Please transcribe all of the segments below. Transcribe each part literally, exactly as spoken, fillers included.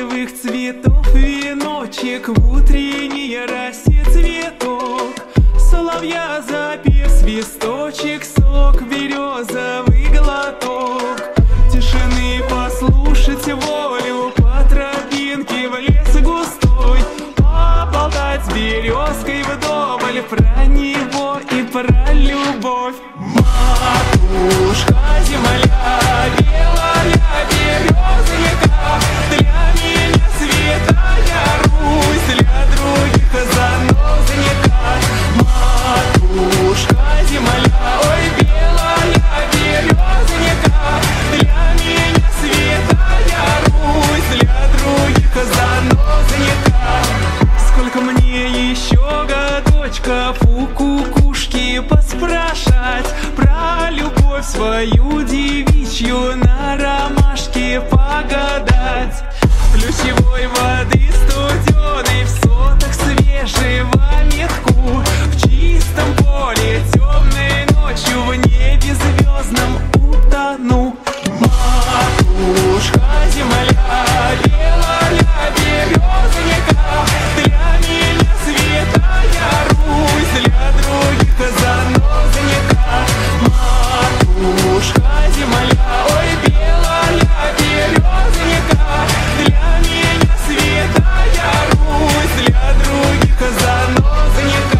живых цветов веночек, в утренней росе цветок. Соловья запев, свисточек, сок, березовый глоток. Тишины послушать волю, по тропинке в лес густой, поболтать с березкой вдоволь про него и про любовь. Матушка земля, белая березонька, для меня святая Русь, для других занозонька. Матушка земля, ой, белая березонька, для меня святая Русь, для других занозонька. Сколько мне еще годочков у кукушки поспрашать про любовь свою девичью, на ромашке погадать. Ключевой воды студеной, в сотах свежего метку, в чистом поле темной ночью, в небе звездном утону. Матушка земля, белая березонька, для меня святая Русь, для других занозонька. Матушка земля, ой, белая березонька, для меня святая Русь, для других занозонька.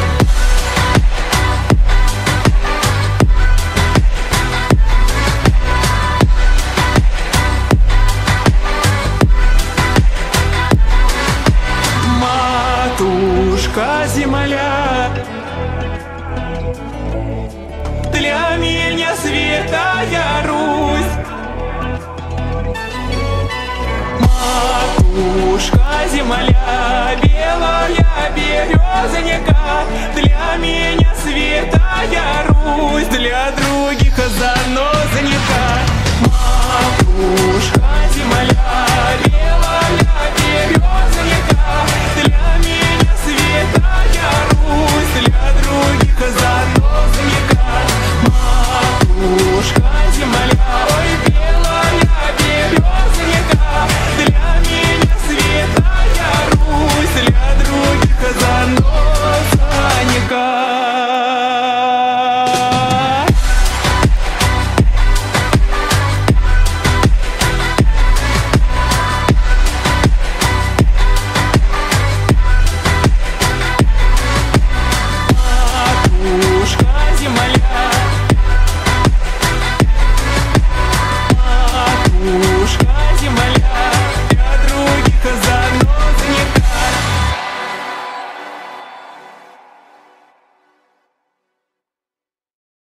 Матушка земля, для меня святая Русь. Матушка земля, белая березонька, для меня святая Русь, для других занозонька. Матушка земля,